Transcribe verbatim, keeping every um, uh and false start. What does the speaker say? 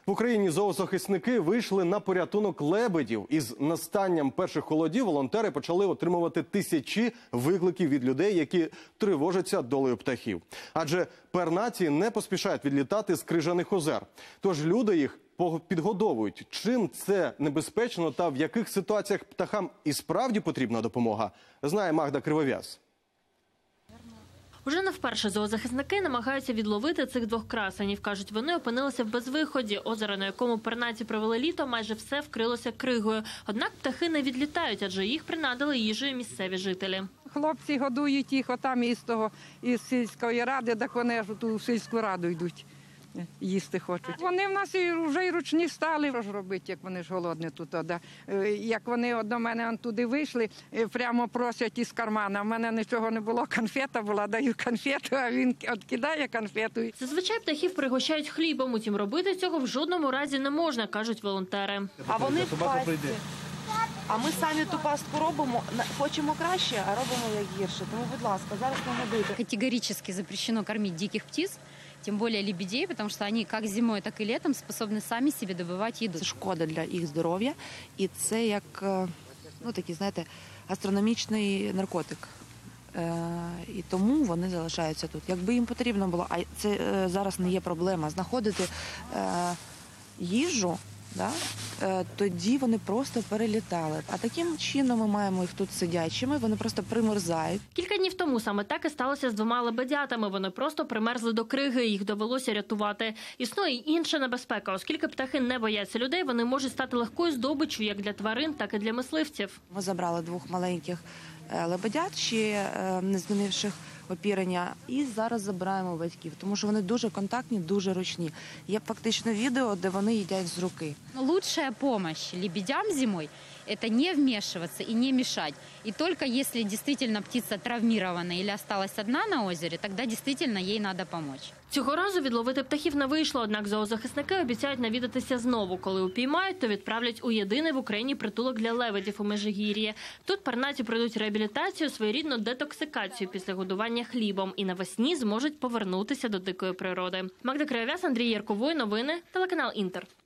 В Україні зоозахисники вийшли на порятунок лебедів. Із настанням перших холодів волонтери почали отримувати тисячі викликів від людей, які тривожаться долею птахів. Адже пернаті не поспішають відлітати з крижаних озер. Тож люди їх підгодовують. Чим це небезпечно та в яких ситуаціях птахам і справді потрібна допомога, знає Магда Кривов'яз. Уже не вперше зоозахисники намагаються відловити цих двох красенів. Кажуть, вони опинилися в безвиході. Озеро, на якому пернаті провели літо, майже все вкрилося кригою. Однак птахи не відлітають, адже їх принадили їжею місцеві жителі. Хлопці годують їх отам із того, із сільської ради, так вони ж у сільську раду йдуть. Їсти хочуть. Вони в нас і вже й ручні стали. Що ж робити, як вони ж голодні тут. Да. Як вони до мене туди вийшли, прямо просять із кармана. У мене нічого не було, конфета була, даю конфету, а він відкидає конфету. Зазвичай птахів пригощають хлібом, утім робити цього в жодному разі не можна, кажуть волонтери. А вони в пастці. А ми самі ту пастку робимо, хочемо краще, а робимо як гірше. Тому, будь ласка, зараз не годуйте. Категорически запрещено кормить диких птиц. Тем более лебедей, потому что они как зимой, так и летом способны сами себе добывать еду. Це шкода для їх здоров'я, і це як, ну, такий, знаєте, астрономічний наркотик. Е, і тому вони залишаються тут. Якби їм потрібно було, а це е, зараз не є проблема, знаходити е, їжу, да? е, тоді вони просто перелітали. А таким чином ми маємо їх тут сидячими, вони просто примерзають. Кілька днів тому саме так і сталося з двома лебедятами. Вони просто примерзли до криги, їх довелося рятувати. Існує й інша небезпека. Оскільки птахи не бояться людей, вони можуть стати легкою здобиччю як для тварин, так і для мисливців. Ми забрали двох маленьких лебедят, ще не змінивших опірення, і зараз забираємо батьків, тому що вони дуже контактні, дуже ручні. Є фактично відео, де вони їдять з руки. Лучшая помощь лебедям зимой – это не вмешиваться и не мешать. И только если действительно птица травмирована или осталась одна на озере, тогда действительно ей надо помочь. Цього разу відловити птахів не вийшло, однак зоозахисники обіцяють навідатися знову. Коли упіймають, то відправлять у єдиний в Україні притулок для лебедів у Межигір'ї. Тут пернаті пройдуть реабілітацію, своєрідну детоксикацію після годування хлібом і навесні зможуть повернутися до дикої природи. Магда Кривов'яз, Андрій Ярковой, новини, телеканал Інтер.